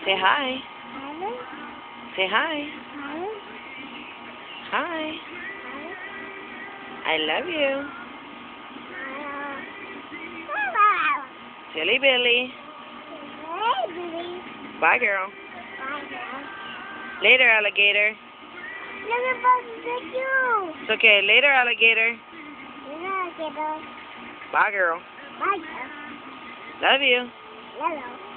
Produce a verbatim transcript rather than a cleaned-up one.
Say hi. Hi. Say hi. Hi. Hi. Hi. I love you. Hello. Silly Billy. Hey, Billy. Bye, girl. Bye, girl. Later, alligator. Look at what you. It's okay. Later, alligator. Look at Bye, girl. Bye, girl. Love you. Hello.